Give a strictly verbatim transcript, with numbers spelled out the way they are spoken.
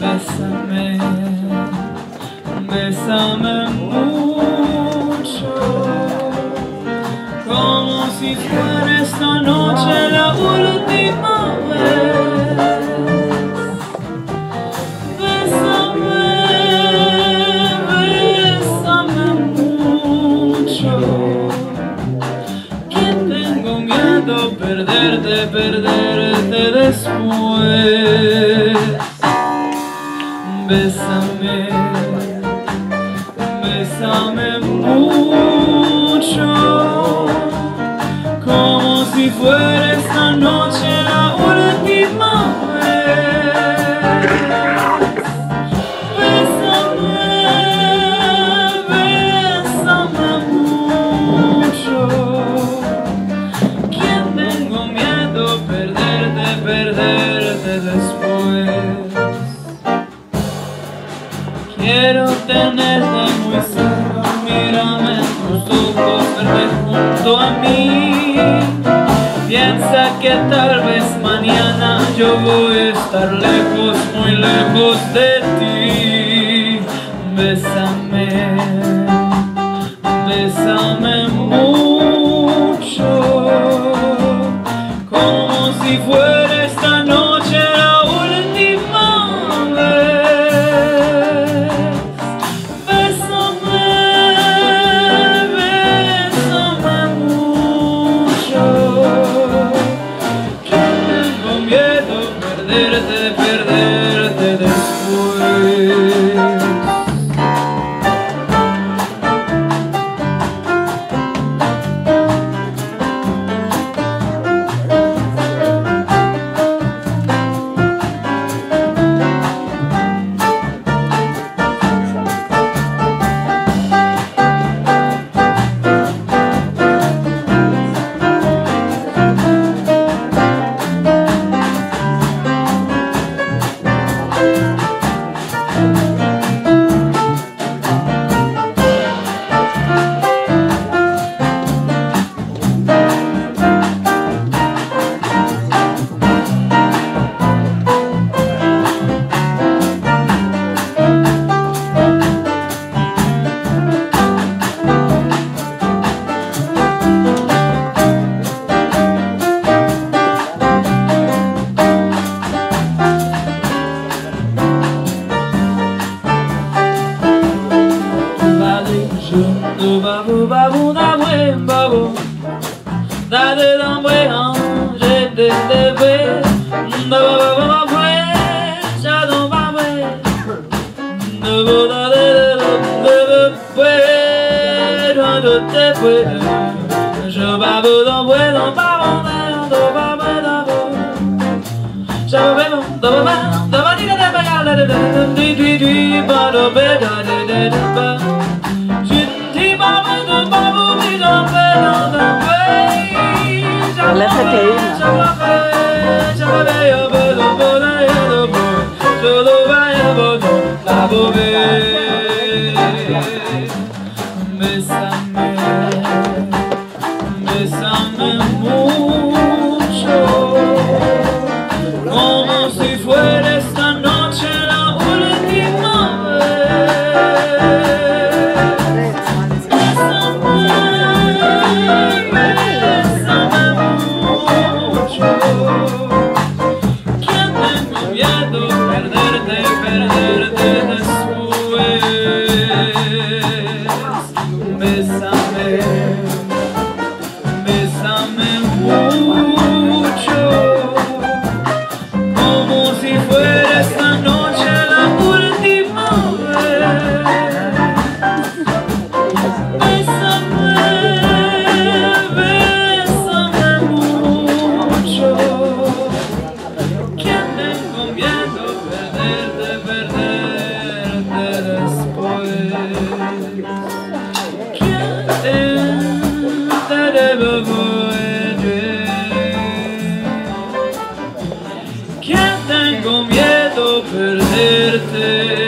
Bésame, bésame mucho, como si fuera esta noche la última vez. Bésame, bésame mucho, que tengo miedo perderte, perderte después. Bésame, bésame mucho, como si fuera esta noche la última vez. Bésame, bésame mucho, que tengo miedo perderte, perderte después. Quiero tenerte muy cerca, mírame en tus ojos, verte junto a mí. Piensa que tal vez mañana yo voy a estar lejos, muy lejos de ti. Bésame, bésame mucho, como si fuera esta noche la última vez. Perderte, perderte después. Do babu babu da buen babu, da de da buen, je de de be, da ba ba ba buen, ja do ba buen, da ba da de de de de buen, da de de buen, je babu da buen, da ba ba da ba ba da buen, ja ba ba da ba ba da ba di da ba ga da da di di di ba da ba da de de de ba. Aleja que irla. Bésame, bésame mucho, como si fuera esta noche la última vez. Perderte, perderte después. Bésame, bésame mucho, como si fuera esta noche la última vez. Bésame, bésame mucho, que tengo miedo perderte, perderte después. Que te que tengo miedo perderte.